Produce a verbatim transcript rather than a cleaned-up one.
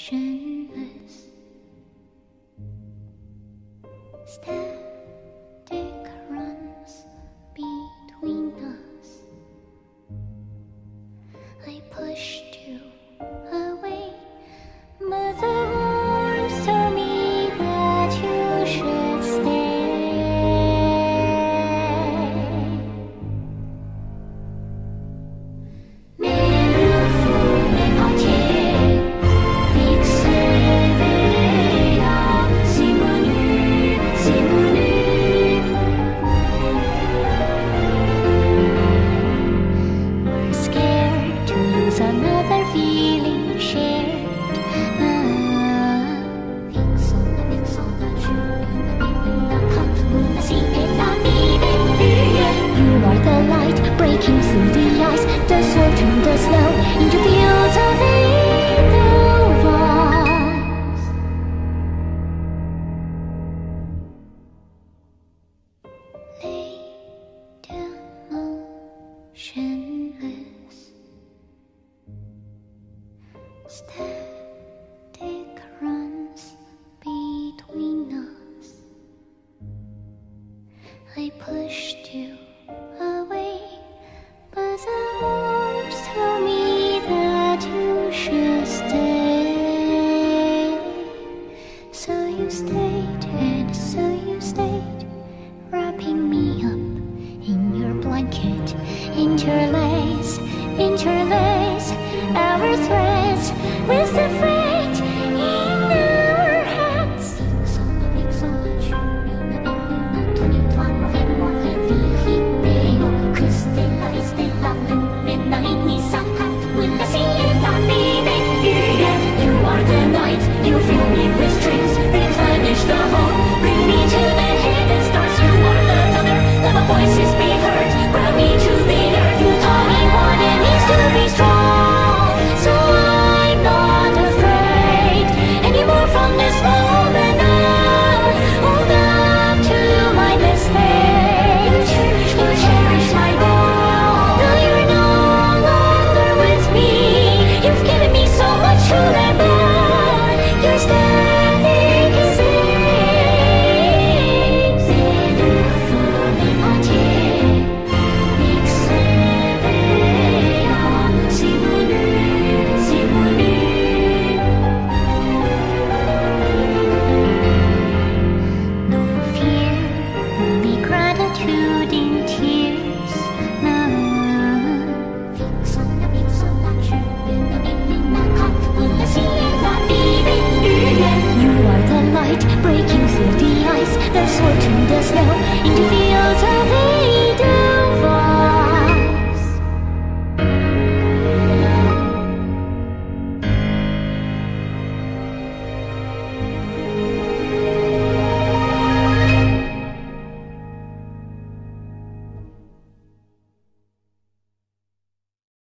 motionless, static runs between us. I pushed you away, but the warmth told me that you should stay. Mais le fou n'est pas tiers, fixé si menu, si menu. We're scared to lose another feeling shared. Ah, fixons la, fixons la, je ne la quand vous la si et la vie. You are the light breaking through the ice, the sword turned the snow into fields of Edelweiss. Lay down motionless, static runs between us. I pushed you away, but the warmth told me that you should stay. So you stayed, and so you stayed, wrapping me up in your blanket, interlace, interlace.